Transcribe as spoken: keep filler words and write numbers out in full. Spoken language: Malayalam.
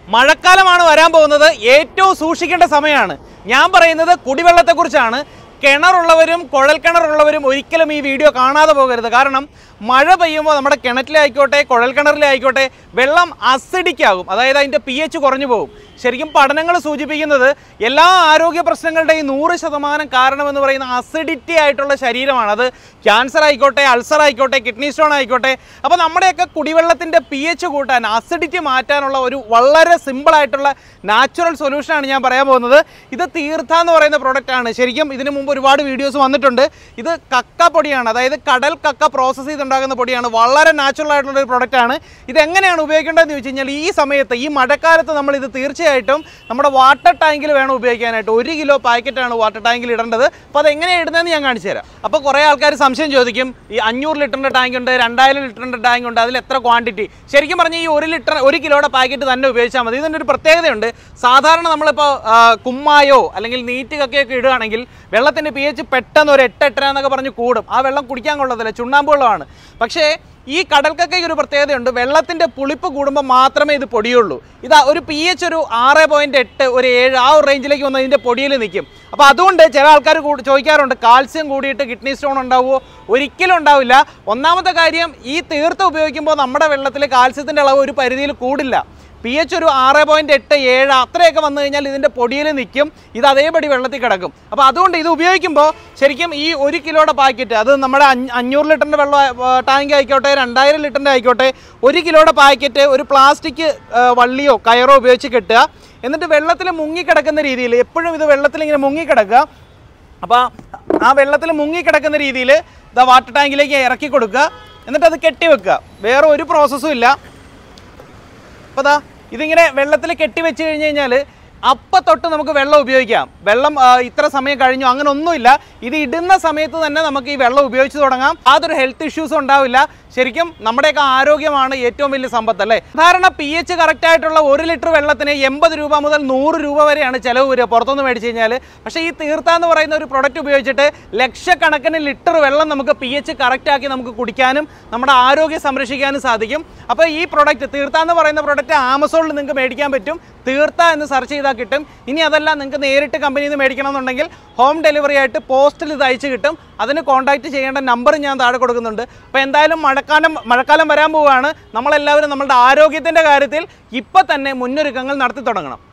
മഴക്കാലമാണ് വരാൻ പോകുന്നത്. ഏറ്റവും സൂക്ഷിക്കേണ്ട സമയമാണ്. ഞാൻ പറയുന്നത് കുടിവെള്ളത്തെക്കുറിച്ചാണ്. കിണറുള്ളവരും കുഴൽ കിണറുള്ളവരും ഒരിക്കലും ഈ വീഡിയോ കാണാതെ പോകരുത്. കാരണം മഴ പെയ്യുമ്പോൾ നമ്മുടെ കിണറ്റിലായിക്കോട്ടെ കുഴൽ കിണറിലായിക്കോട്ടെ വെള്ളം അസിഡിക് ആകും. അതായത് അതിൻ്റെ പി എച്ച് കുറഞ്ഞു പോകും. ശരിക്കും പഠനങ്ങൾ സൂചിപ്പിക്കുന്നത് എല്ലാ ആരോഗ്യ പ്രശ്നങ്ങളുടെയും നൂറ് ശതമാനം കാരണമെന്ന് പറയുന്ന അസിഡിറ്റി ആയിട്ടുള്ള ശരീരമാണ്. അത് ക്യാൻസർ ആയിക്കോട്ടെ, അൾസർ ആയിക്കോട്ടെ, കിഡ്നി സ്റ്റോൺ ആയിക്കോട്ടെ. അപ്പോൾ നമ്മുടെയൊക്കെ കുടിവെള്ളത്തിൻ്റെ പി എച്ച് കൂട്ടാൻ, അസിഡിറ്റി മാറ്റാനുള്ള ഒരു വളരെ സിമ്പിളായിട്ടുള്ള നാച്ചുറൽ സൊല്യൂഷനാണ് ഞാൻ പറയാൻ പോകുന്നത്. ഇത് തീർത്ഥ എന്ന് പറയുന്ന പ്രോഡക്റ്റാണ്. ശരിക്കും ഇതിനു മുമ്പ് ഒരുപാട് വീഡിയോസ് വന്നിട്ടുണ്ട്. ഇത് കക്ക പൊടിയാണ്, അതായത് കടൽ കക്ക പ്രോസസ്സ് ചെയ്തുണ്ടാകുന്ന പൊടിയാണ്. വളരെ നാച്ചുറൽ ആയിട്ടുള്ള ഒരു പ്രോഡക്റ്റാണ്. ഇതെങ്ങനെയാണ് ഉപയോഗിക്കേണ്ടതെന്ന് ചോദിച്ചു കഴിഞ്ഞാൽ ഈ സമയത്ത് ഈ മഴക്കാലത്ത് നമ്മൾ ഇത് തീർച്ചയായിട്ടും നമ്മുടെ വാട്ടർ ടാങ്കിൽ വേണം ഉപയോഗിക്കാനായിട്ട്. ഒരു കിലോ പാക്കറ്റാണ് വാട്ടർ ടാങ്കിൽ ഇടേണ്ടത്. അപ്പോൾ അതെങ്ങനെയാണ് ഇടുന്നതെന്ന് ഞാൻ കാണിച്ചു തരാം. അപ്പോൾ കുറേ ആൾക്കാർ സംശയം ചോദിക്കും, ഈ അഞ്ഞൂറ് ലിറ്ററിൻ്റെ ടാങ്ക് ഉണ്ട്, രണ്ടായിരം ലിറ്ററിൻ്റെ ടാങ്ക് ഉണ്ട്, അതിൽ എത്ര ക്വാണ്ടിറ്റി? ശരിക്കും പറഞ്ഞാൽ ഈ ഒരു ലിറ്റർ ഒരു കിലോയുടെ പാക്കറ്റ് തന്നെ ഉപയോഗിച്ചാൽ മതി. ഇതിൻ്റെ ഒരു പ്രത്യേകതയുണ്ട്. സാധാരണ നമ്മളിപ്പോൾ കുമ്മായോ അല്ലെങ്കിൽ നീറ്റ് കക്കയൊക്കെ ഇടുകയാണെങ്കിൽ വെള്ളത്തിൻ്റെ പി എച്ച് പെട്ടെന്ന് ഒരു എട്ട് എട്ടര എന്നൊക്കെ പറഞ്ഞ് കൂടും. ആ വെള്ളം കുടിക്കാൻ കൊള്ളത്തില്ല, ചുണ്ണാമ്പ് വെള്ളമാണ്. പക്ഷേ ഈ കടൽക്കക്കയ്ക്ക് ഒരു പ്രത്യേകതയുണ്ട്. വെള്ളത്തിൻ്റെ പുളിപ്പ് കൂടുമ്പോൾ മാത്രമേ ഇത് പൊടിയുള്ളൂ. ഇതാ ഒരു പി എച്ച് ഒരു ആറ് പോയിൻറ്റ് എട്ട് ഒരു ഏഴ് ആ ഒരു റേഞ്ചിലേക്ക് വന്ന് ഇതിൻ്റെ പൊടിയിൽ നിൽക്കും. അപ്പോൾ അതുകൊണ്ട് ചില ആൾക്കാർ ചോദിക്കാറുണ്ട്, കാൽസ്യം കൂടിയിട്ട് കിഡ്നി സ്റ്റോൺ ഉണ്ടാവുമോ? ഒരിക്കലും ഉണ്ടാവില്ല. ഒന്നാമത്തെ കാര്യം, ഈ തീർത്ത് ഉപയോഗിക്കുമ്പോൾ നമ്മുടെ വെള്ളത്തിൽ കാൽസ്യത്തിൻ്റെ അളവ് ഒരു പരിധിയിൽ കൂടില്ല. പി എച്ച് ഒരു ആറ് പോയിൻറ്റ് എട്ട് ഏഴ് അത്രയൊക്കെ വന്നു കഴിഞ്ഞാൽ ഇതിൻ്റെ പൊടിയിൽ നിൽക്കും. ഇത് അതേപടി വെള്ളത്തിൽ കിടക്കും. അപ്പോൾ അതുകൊണ്ട് ഇത് ഉപയോഗിക്കുമ്പോൾ ശരിക്കും ഈ ഒരു കിലോയുടെ പാക്കറ്റ്, അത് നമ്മുടെ അഞ്ഞൂറ് ലിറ്ററിൻ്റെ വെള്ളം ടാങ്ക് ആയിക്കോട്ടെ, രണ്ടായിരം ലിറ്ററിൻ്റെ ആയിക്കോട്ടെ, ഒരു കിലോയുടെ പാക്കറ്റ് ഒരു പ്ലാസ്റ്റിക് വള്ളിയോ കയറോ ഉപയോഗിച്ച് കെട്ടുക. എന്നിട്ട് വെള്ളത്തിൽ മുങ്ങിക്കിടക്കുന്ന രീതിയിൽ, എപ്പോഴും ഇത് വെള്ളത്തിൽ ഇങ്ങനെ മുങ്ങിക്കിടക്കുക. അപ്പോൾ ആ വെള്ളത്തിൽ മുങ്ങിക്കിടക്കുന്ന രീതിയിൽ ഇതാ വാട്ടർ ടാങ്കിലേക്ക് ഇറക്കി കൊടുക്കുക. എന്നിട്ട് അത് കെട്ടി വെക്കുക. വേറെ ഒരു പ്രോസസ്സും ഇല്ല. അപ്പോൾ ദാ ഇതിങ്ങനെ വെള്ളത്തിൽ കെട്ടി വെച്ച് കഴിഞ്ഞ് കഴിഞ്ഞാൽ അപ്പം തൊട്ട് നമുക്ക് വെള്ളം ഉപയോഗിക്കാം. വെള്ളം ഇത്ര സമയം കഴിഞ്ഞു അങ്ങനെ ഒന്നുമില്ല. ഇത് ഇടുന്ന സമയത്ത് തന്നെ നമുക്ക് ഈ വെള്ളം ഉപയോഗിച്ച് തുടങ്ങാം. യാതൊരു ഹെൽത്ത് ഇഷ്യൂസും ഉണ്ടാവില്ല. ശരിക്കും നമ്മുടെയൊക്കെ ആരോഗ്യമാണ് ഏറ്റവും വലിയ സമ്പത്ത് അല്ലേ. സാധാരണ പി എച്ച് കറക്റ്റ് ആയിട്ടുള്ള ഒരു ലിറ്റർ വെള്ളത്തിന് എൺപത് രൂപ മുതൽ നൂറ് രൂപ വരെയാണ് ചിലവ് വരിക പുറത്തുനിന്ന് മേടിച്ച് കഴിഞ്ഞാൽ. പക്ഷേ ഈ തീർത്ഥ എന്ന് പറയുന്ന ഒരു പ്രൊഡക്റ്റ് ഉപയോഗിച്ചിട്ട് ലക്ഷക്കണക്കിന് ലിറ്റർ വെള്ളം നമുക്ക് പി എച്ച് കറക്റ്റാക്കി നമുക്ക് കുടിക്കാനും നമ്മുടെ ആരോഗ്യം സംരക്ഷിക്കാനും സാധിക്കും. അപ്പോൾ ഈ പ്രൊഡക്റ്റ് തീർത്ഥ എന്ന് പറയുന്ന പ്രൊഡക്റ്റ് ആമസോണിൽ നിങ്ങൾക്ക് മേടിക്കാൻ പറ്റും. തീർത്ഥ എന്ന് സെർച്ച് ചെയ്താൽ കിട്ടും. ഇനി അതല്ല, നിങ്ങൾക്ക് നേരിട്ട് കമ്പനിയിൽ നിന്ന് മേടിക്കണമെന്നുണ്ടെങ്കിൽ ഹോം ഡെലിവറി ആയിട്ട് പോസ്റ്റിൽ ഇത് അയച്ച് കിട്ടും. അതിന് കോൺടാക്റ്റ് ചെയ്യേണ്ട നമ്പർ ഞാൻ താഴെ കൊടുക്കുന്നുണ്ട്. അപ്പോൾ എന്തായാലും മഴക്കാലം മഴക്കാലം വരാൻ പോവുകയാണ്. നമ്മളെല്ലാവരും നമ്മളുടെ ആരോഗ്യത്തിൻ്റെ കാര്യത്തിൽ ഇപ്പം തന്നെ മുന്നൊരുക്കങ്ങൾ നടത്തി തുടങ്ങണം.